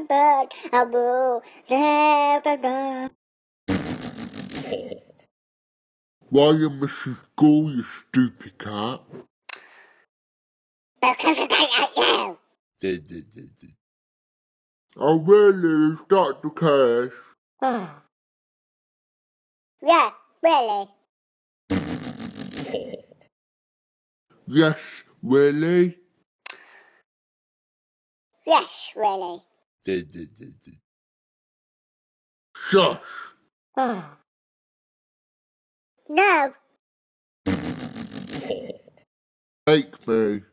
bird, a boo, da. Why you missing school, you stupid cat? Because I don't like you. Oh really, is that the case? Yeah, really. Yes, really? Yes, really. Shush! No. Make me.